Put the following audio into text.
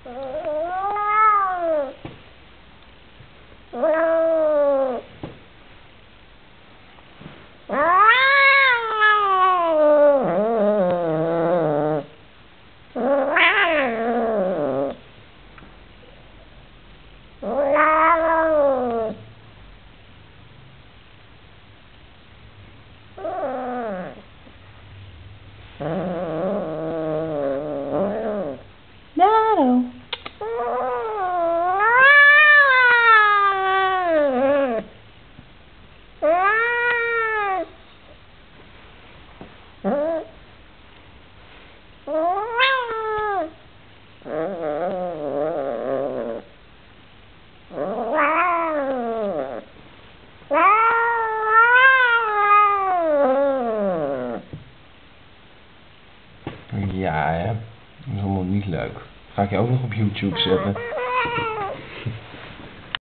No. Ja, hè. Dat is allemaal niet leuk. Ga ik je ook nog op YouTube zetten.